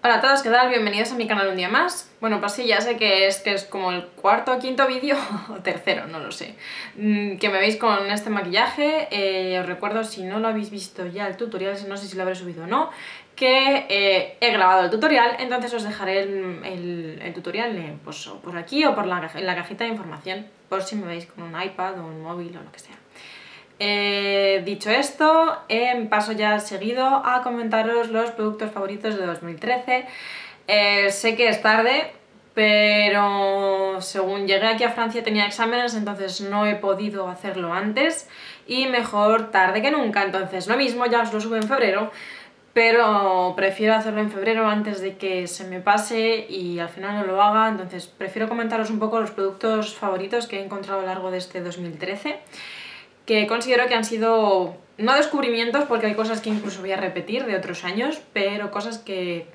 Hola a todos, ¿qué tal? Bienvenidos a mi canal un día más. Bueno, pues sí, ya sé que es como el cuarto o quinto vídeo, o tercero, no lo sé, que me veis con este maquillaje. Os recuerdo, si no lo habéis visto ya el tutorial, no sé si lo habré subido o no, que he grabado el tutorial, entonces os dejaré el tutorial pues, o por aquí o en la cajita de información, por si me veis con un iPad o un móvil o lo que sea. Dicho esto, paso ya seguido a comentaros los productos favoritos de 2013. Sé que es tarde, pero según llegué aquí a Francia tenía exámenes, entonces no he podido hacerlo antes y mejor tarde que nunca. Entonces lo mismo, ya os lo subo en febrero, pero prefiero hacerlo en febrero antes de que se me pase y al final no lo haga. Entonces prefiero comentaros un poco los productos favoritos que he encontrado a lo largo de este 2013, que considero que han sido, no descubrimientos, porque hay cosas que incluso voy a repetir de otros años, pero cosas que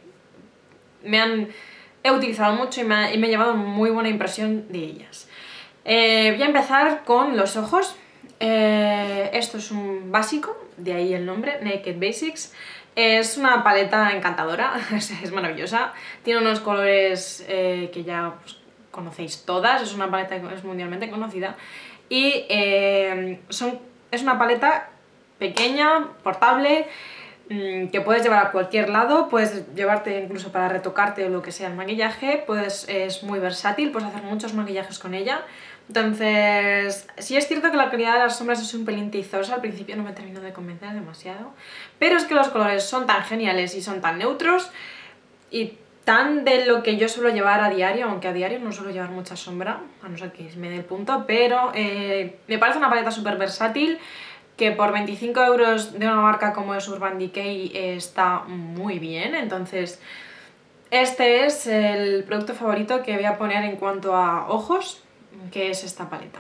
he utilizado mucho y me he llevado muy buena impresión de ellas. Voy a empezar con los ojos. Esto es un básico, de ahí el nombre, Naked Basics. Es una paleta encantadora, es maravillosa, tiene unos colores que ya pues, conocéis todas, es una paleta que es mundialmente conocida. Y es una paleta pequeña, portable, que puedes llevar a cualquier lado, puedes llevarte incluso para retocarte o lo que sea el maquillaje, es muy versátil, puedes hacer muchos maquillajes con ella. Entonces, sí es cierto que la calidad de las sombras es un pelín tizosa, al principio no me terminó de convencer demasiado, pero es que los colores son tan geniales y son tan neutros y tan de lo que yo suelo llevar a diario, aunque a diario no suelo llevar mucha sombra, a no ser que me dé el punto, pero me parece una paleta súper versátil, que por 25 € de una marca como es Urban Decay está muy bien. Entonces este es el producto favorito que voy a poner en cuanto a ojos, que es esta paleta.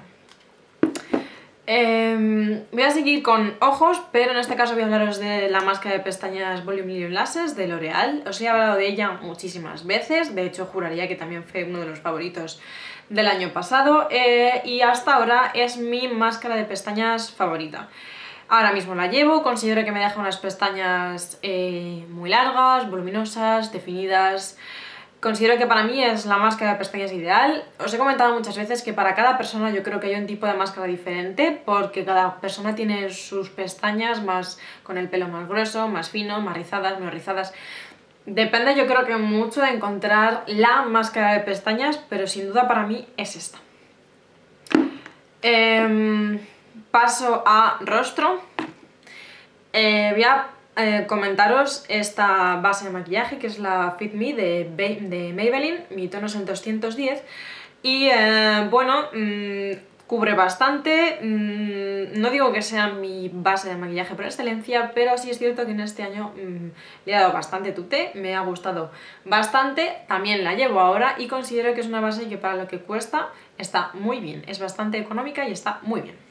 Voy a seguir con ojos, pero en este caso voy a hablaros de la máscara de pestañas Volume Lip Lashes de L'Oreal. Os he hablado de ella muchísimas veces, de hecho juraría que también fue uno de los favoritos del año pasado, y hasta ahora es mi máscara de pestañas favorita. Ahora mismo la llevo, considero que me deja unas pestañas muy largas, voluminosas, definidas. Considero que para mí es la máscara de pestañas ideal. Os he comentado muchas veces que para cada persona yo creo que hay un tipo de máscara diferente, porque cada persona tiene sus pestañas más con el pelo más grueso, más fino, más rizadas, menos rizadas. Depende, yo creo que mucho, de encontrar la máscara de pestañas, pero sin duda para mí es esta. Paso a rostro. Voy a comentaros esta base de maquillaje, que es la Fit Me de Maybelline. Mi tono es el 210 y bueno, cubre bastante. No digo que sea mi base de maquillaje por excelencia, pero sí es cierto que en este año le he dado bastante tute, me ha gustado bastante, también la llevo ahora y considero que es una base que para lo que cuesta está muy bien, es bastante económica y está muy bien.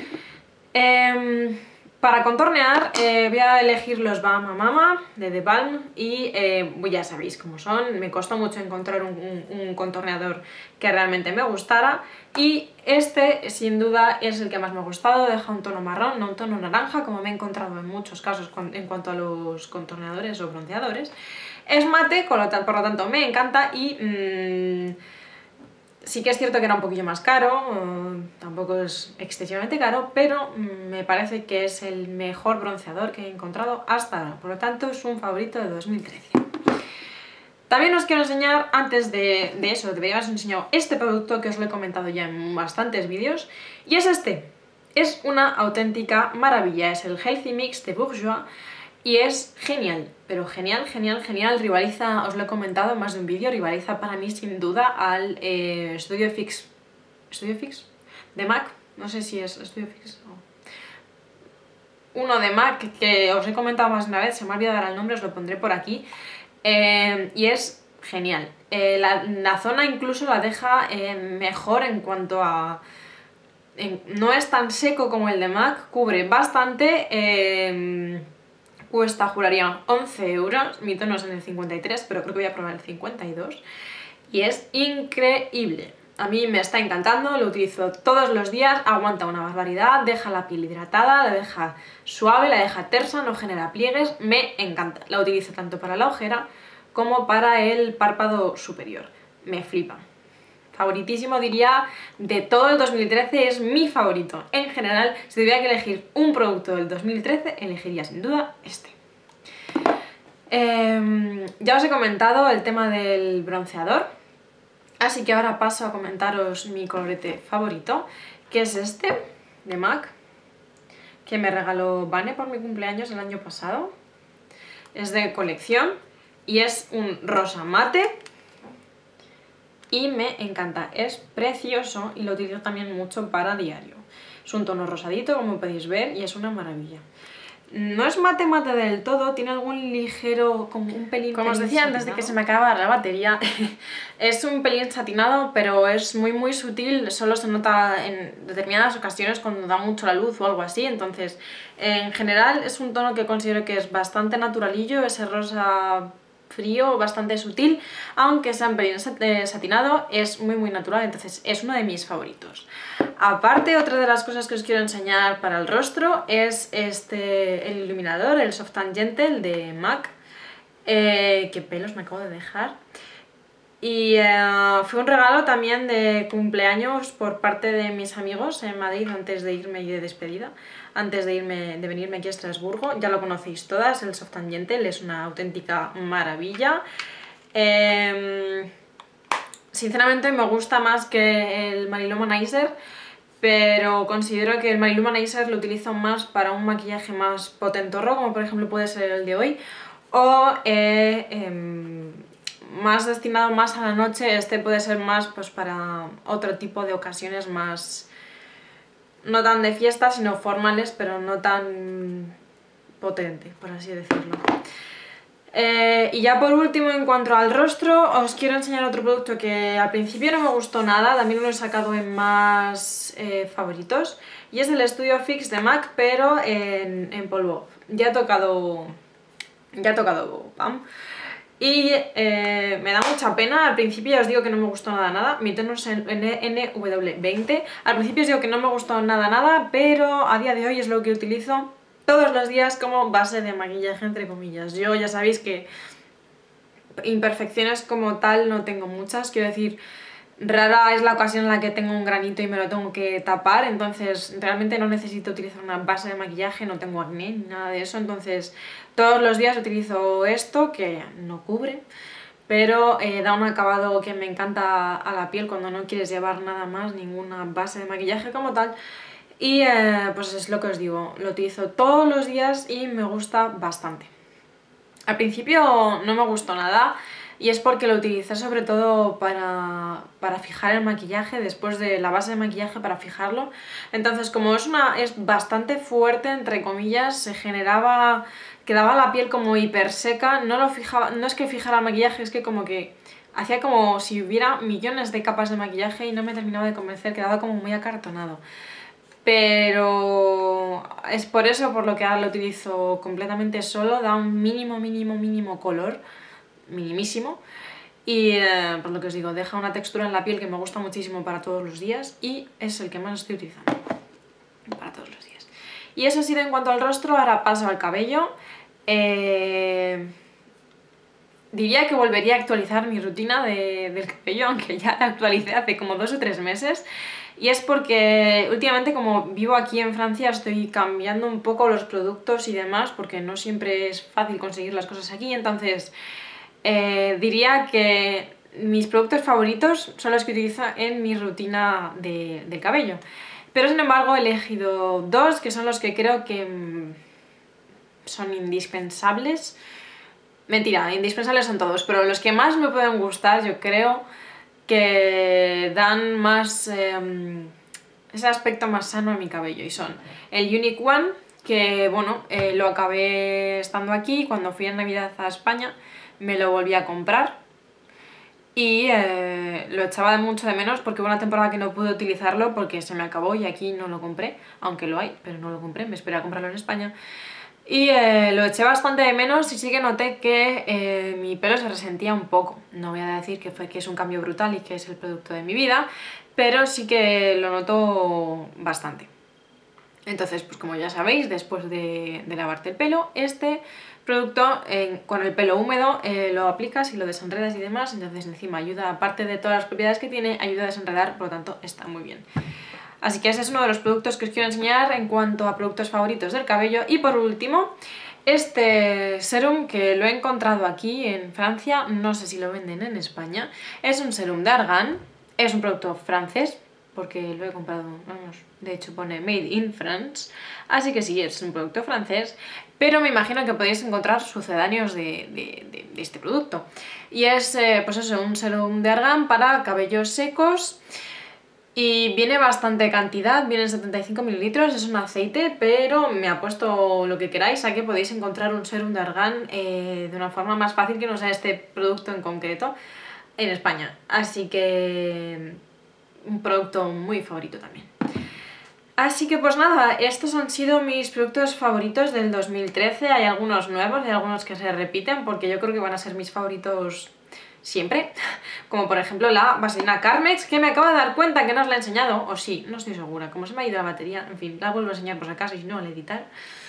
Para contornear voy a elegir los Balm Mama de The Balm y ya sabéis cómo son, me costó mucho encontrar un contorneador que realmente me gustara y este sin duda es el que más me ha gustado. Deja un tono marrón, no un tono naranja como me he encontrado en muchos casos en cuanto a los contorneadores o bronceadores. Es mate, por lo tanto me encanta y sí que es cierto que era un poquillo más caro, tampoco es excesivamente caro, pero me parece que es el mejor bronceador que he encontrado hasta ahora, por lo tanto es un favorito de 2013. También os quiero enseñar, antes de eso, de veros enseñado este producto que os lo he comentado ya en bastantes vídeos, y es este. Es una auténtica maravilla, es el Healthy Mix de Bourjois, y es genial, pero genial, genial, genial. Rivaliza, os lo he comentado en más de un vídeo, rivaliza para mí sin duda al Studio Fix de MAC, no sé si es Studio Fix o uno de MAC que os he comentado más de una vez, se me ha olvidado dar el nombre, os lo pondré por aquí, y es genial. La zona incluso la deja mejor en cuanto a... no es tan seco como el de MAC, cubre bastante. Cuesta, juraría, 11 €, mi tono es en el 53, pero creo que voy a probar el 52 y es increíble. A mí me está encantando, lo utilizo todos los días, aguanta una barbaridad, deja la piel hidratada, la deja suave, la deja tersa, no genera pliegues, me encanta. La utilizo tanto para la ojera como para el párpado superior. Me flipa. Favoritísimo, diría, de todo el 2013, es mi favorito. En general, si tuviera que elegir un producto del 2013, elegiría sin duda este. Ya os he comentado el tema del bronceador, así que ahora paso a comentaros mi colorete favorito, que es este, de MAC, que me regaló Vane por mi cumpleaños el año pasado. Es de colección y es un rosa mate y me encanta, es precioso y lo utilizo también mucho para diario. Es un tono rosadito, como podéis ver, y es una maravilla. No es mate mate del todo, tiene algún ligero, como un pelín. Como os decía antes de que se me acabara la batería, es un pelín satinado, pero es muy sutil, solo se nota en determinadas ocasiones cuando da mucho la luz o algo así. Entonces, en general es un tono que considero que es bastante naturalillo, ese rosa frío, bastante sutil, aunque sea un pelín satinado, es muy natural, entonces es uno de mis favoritos. Aparte, otra de las cosas que os quiero enseñar para el rostro es el iluminador, el Soft and Gentle de MAC. Qué pelos me acabo de dejar. Y fue un regalo también de cumpleaños por parte de mis amigos en Madrid antes de irme y de despedida, antes de venirme aquí a Estrasburgo. Ya lo conocéis todas, el Soft and Gentle es una auténtica maravilla. Sinceramente me gusta más que el Marilumanizer, pero considero que el Marilumanizer lo utilizo más para un maquillaje más potentorro, como por ejemplo puede ser el de hoy, o más destinado más a la noche. Este puede ser más pues para otro tipo de ocasiones más, no tan de fiesta, sino formales, pero no tan potente, por así decirlo. Y ya por último, en cuanto al rostro, os quiero enseñar otro producto que al principio no me gustó nada, también lo he sacado en más favoritos, y es el Studio Fix de MAC, pero en polvo. Ya he tocado PAM. Y me da mucha pena. Al principio ya os digo que no me gustó nada. Mi tono es el NW20. Al principio os digo que no me gustó nada, pero a día de hoy es lo que utilizo todos los días como base de maquillaje, entre comillas. Yo ya sabéis que imperfecciones como tal no tengo muchas, quiero decir, rara es la ocasión en la que tengo un granito y me lo tengo que tapar, entonces realmente no necesito utilizar una base de maquillaje, no tengo acné ni nada de eso, entonces todos los días utilizo esto, que no cubre, pero da un acabado que me encanta a la piel cuando no quieres llevar nada más, ninguna base de maquillaje como tal. Y pues es lo que os digo, lo utilizo todos los días y me gusta bastante. Al principio no me gustó nada y es porque lo utilicé sobre todo para fijar el maquillaje, después de la base de maquillaje para fijarlo. Entonces como es bastante fuerte, entre comillas, quedaba la piel como hiper seca, no es que fijara el maquillaje, es que como que hacía como si hubiera millones de capas de maquillaje y no me terminaba de convencer, quedaba como muy acartonado. Pero es por eso por lo que ahora lo utilizo completamente solo, da un mínimo color, minimísimo, y por lo que os digo, deja una textura en la piel que me gusta muchísimo para todos los días y es el que más estoy utilizando para todos los días. Y eso ha sido en cuanto al rostro. Ahora paso al cabello. Diría que volvería a actualizar mi rutina del cabello, aunque ya la actualicé hace como 2 o 3 meses. Y es porque últimamente, como vivo aquí en Francia, estoy cambiando un poco los productos y demás, porque no siempre es fácil conseguir las cosas aquí. Entonces diría que mis productos favoritos son los que utilizo en mi rutina de cabello. Pero sin embargo he elegido 2 que son los que creo que son indispensables. Mentira, indispensables son todos, pero los que más me pueden gustar, yo creo que dan más ese aspecto más sano a mi cabello, y son el Unique One, que bueno, lo acabé estando aquí, cuando fui en Navidad a España me lo volví a comprar y lo echaba mucho de menos porque hubo una temporada que no pude utilizarlo porque se me acabó y aquí no lo compré, aunque lo hay, pero no lo compré, me esperé a comprarlo en España. Y lo eché bastante de menos y sí que noté que mi pelo se resentía un poco. No voy a decir que es un cambio brutal y que es el producto de mi vida, pero sí que lo noto bastante. Entonces, pues como ya sabéis, después de lavarte el pelo, este producto con el pelo húmedo lo aplicas y lo desenredas y demás, entonces encima ayuda, aparte de todas las propiedades que tiene, ayuda a desenredar, por lo tanto está muy bien. Así que ese es uno de los productos que os quiero enseñar en cuanto a productos favoritos del cabello. Y por último, este serum que lo he encontrado aquí en Francia, no sé si lo venden en España, es un serum de argán, es un producto francés, porque lo he comprado, vamos, de hecho pone Made in France, así que sí, es un producto francés, pero me imagino que podéis encontrar sucedáneos de este producto. Y es, pues eso, un serum de argán para cabellos secos, y viene bastante cantidad, vienen 75 mililitros, es un aceite, pero me ha puesto lo que queráis, a que podéis encontrar un serum de argán de una forma más fácil que no sea este producto en concreto en España. Así que un producto muy favorito también. Así que pues nada, estos han sido mis productos favoritos del 2013, hay algunos nuevos, hay algunos que se repiten porque yo creo que van a ser mis favoritos siempre, como por ejemplo la vaselina Carmex, que me acabo de dar cuenta que no os la he enseñado, o sí, no estoy segura, como se me ha ido la batería, en fin, la vuelvo a enseñar por si acaso y no al editar.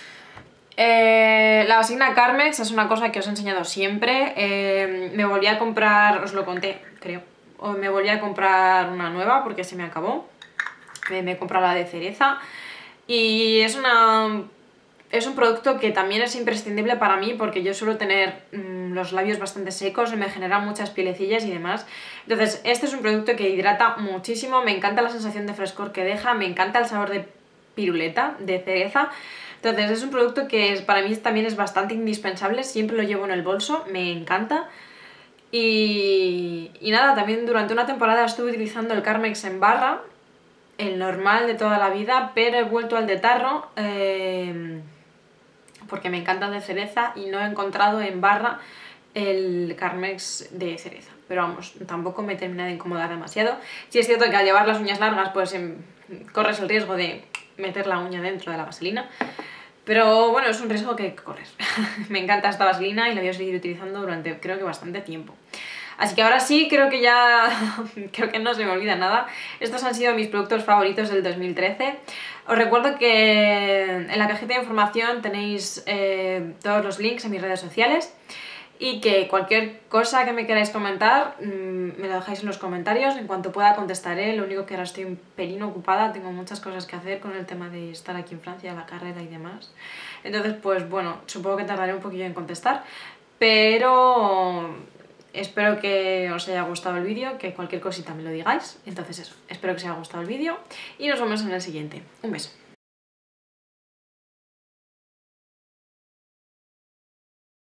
La vaselina Carmex es una cosa que os he enseñado siempre, me volví a comprar, os lo conté, creo, o me volví a comprar una nueva porque se me acabó, me he comprado la de cereza y es un producto que también es imprescindible para mí porque yo suelo tener los labios bastante secos, me generan muchas pielecillas y demás. Entonces este es un producto que hidrata muchísimo, me encanta la sensación de frescor que deja, me encanta el sabor de piruleta, de cereza. Entonces es un producto que para mí también es bastante indispensable, siempre lo llevo en el bolso, me encanta. Y nada, también durante una temporada estuve utilizando el Carmex en barra, el normal de toda la vida, pero he vuelto al de tarro porque me encanta el de cereza y no he encontrado en barra el Carmex de cereza. Pero vamos, tampoco me termina de incomodar demasiado. Sí es cierto que al llevar las uñas largas pues corres el riesgo de meter la uña dentro de la vaselina, pero bueno, es un riesgo que corres. Me encanta esta vaselina y la voy a seguir utilizando durante creo que bastante tiempo. Así que ahora sí, creo que creo que no se me olvida nada. Estos han sido mis productos favoritos del 2013. Os recuerdo que en la cajita de información tenéis todos los links a mis redes sociales y que cualquier cosa que me queráis comentar me lo dejáis en los comentarios, en cuanto pueda contestaré. Lo único que ahora estoy un pelín ocupada, tengo muchas cosas que hacer con el tema de estar aquí en Francia, la carrera y demás. Entonces pues bueno, supongo que tardaré un poquillo en contestar, pero espero que os haya gustado el vídeo, que cualquier cosita me lo digáis. Entonces eso, espero que os haya gustado el vídeo y nos vemos en el siguiente. Un beso.